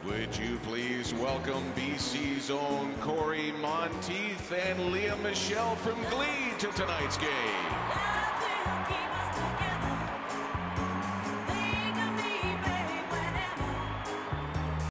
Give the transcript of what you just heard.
Would you please welcome BC's own Cory Monteith and Lea Michele from Glee to tonight's game.